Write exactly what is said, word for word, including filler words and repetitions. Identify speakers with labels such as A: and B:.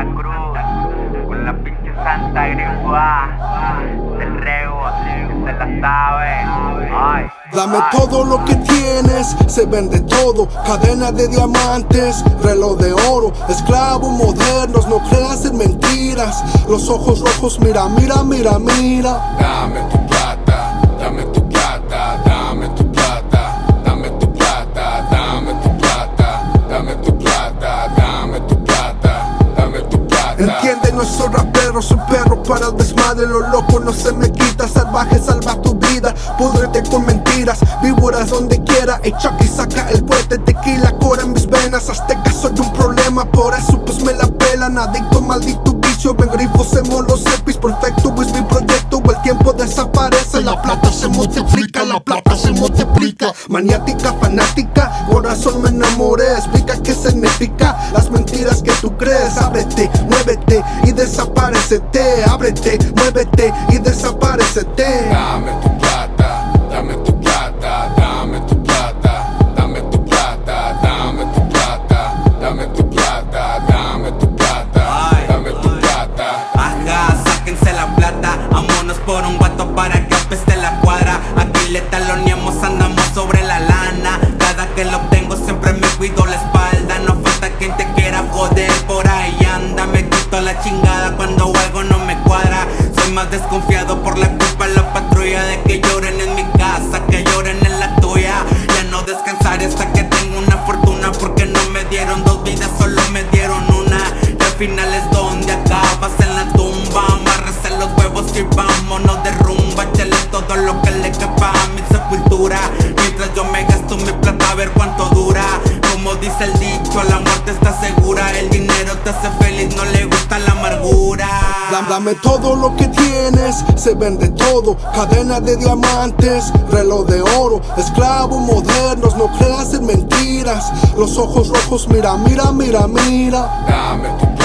A: Santa Cruz, con la pinche Santa Grigua, del rego, se la sabe. Ay,
B: dame
A: ay.
B: todo lo que tienes, se vende todo. Cadena de diamantes, reloj de oro, esclavos modernos, no creas en mentiras. Los ojos rojos, mira, mira, mira, mira.
C: Dame tu plata, dame tu plata, dame tu plata, dame tu plata, dame tu plata, dame tu plata, dame tu plata, dame tu plata.
B: Entiende, no soy rapero, soy perro para el desmadre. Lo loco no se me quita, salvaje salva tu vida. Púdrete con mentiras, víboras donde quiera. Y Chucky saca el fuerte, tequila cora en mis venas. Azteca soy un problema, por eso pues me la pelan. Adicto, maldito vicio, ven grifosemos los epis. Perfecto es mi proyecto, el tiempo desaparece. La plata se multiplica, la plata se multiplica. Maniática, fanática, corazón me enamoré. Explica qué significa las mentiras que tú crees. Ábrete, muévete y desaparecete. Ábrete, muévete y desaparecete.
C: Dame tu plata, dame tu plata, dame tu plata, dame tu plata, dame tu plata, dame tu plata, dame tu plata, dame tu plata.
D: Ajá, sáquense la plata, vámonos por un guato para que apeste la cuadra. Aquí le taloneamos, andamos sobre la lana. Cada que lo obtengo siempre me cuido la espalda. No falta quien te quiera joder, por ahí anda. Me quito la chingada cuando algo no me cuadra. Soy más desconfiado por la culpa la patrulla. De que lloren en mi casa, que lloren en la tuya. Ya no descansaré hasta que tenga una fortuna, porque no me dieron dos vidas, solo me dieron una. Y al final es donde acabas, en la tumba. Amárrese los huevos y vámonos de rumba. Échale todo lo que le quepa a mi sepultura, mientras yo me gasto mi plata a ver cuánto dura. Como dice el dicho, la muerte está segura. El dinero te hace feliz, no le gusta la amargura.
B: Dame todo lo que tienes, se vende todo. Cadena de diamantes, reloj de oro, esclavos modernos, no creas en mentiras. Los ojos rojos, mira, mira, mira, mira.
C: Dame tu plata.